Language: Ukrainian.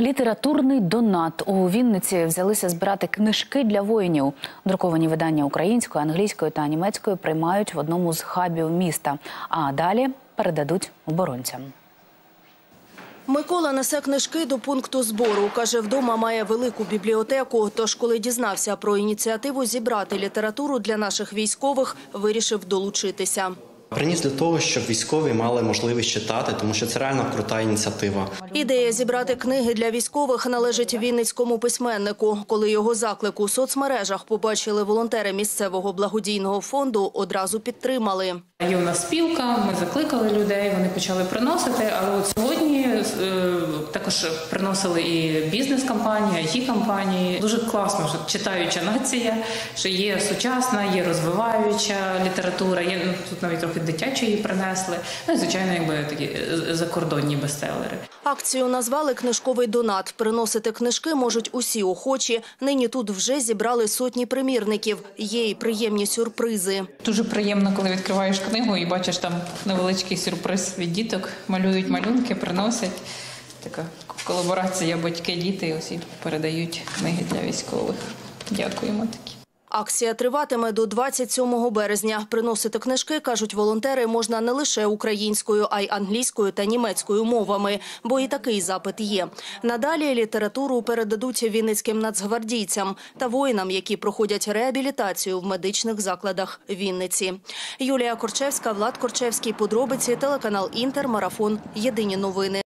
Літературний донат. У Вінниці взялися збирати книжки для воїнів. Друковані видання українською, англійською та німецькою приймають в одному з хабів міста, а далі передадуть оборонцям. Микола несе книжки до пункту збору. Каже, вдома має велику бібліотеку. Тож, коли дізнався про ініціативу зібрати літературу для наших військових, вирішив долучитися. Приніс для того, щоб військові мали можливість читати, тому що це реально крута ініціатива. Ідея зібрати книги для військових належить вінницькому письменнику. Коли його заклик у соцмережах побачили волонтери місцевого благодійного фонду, одразу підтримали. Є у нас спілка, ми закликали людей, вони почали приносити, але от сьогодні також приносили і бізнес-компанії, IT-компанії. Дуже класно, що читаюча нація, що є сучасна, є розвиваюча література, є тут навіть трохи дитячої принесли, ну і, звичайно, такі закордонні бестселери. Акцію назвали «Книжковий донат». Приносити книжки можуть усі охочі. Нині тут вже зібрали сотні примірників. Є й приємні сюрпризи. Дуже приємно, коли відкриваєш книгу і бачиш там невеличкий сюрприз від діток. Малюють малюнки, приносять. Така колаборація батьки-діти і усі передають книги для військових. Дякуємо такі. Акція триватиме до 27 березня. Приносити книжки, кажуть волонтери, можна не лише українською, а й англійською та німецькою мовами, бо і такий запит є. Надалі літературу передадуть вінницьким нацгвардійцям та воїнам, які проходять реабілітацію в медичних закладах Вінниці. Юлія Корчевська, Влад Корчевський, подробиці, телеканал «Інтер», марафон «Єдині новини».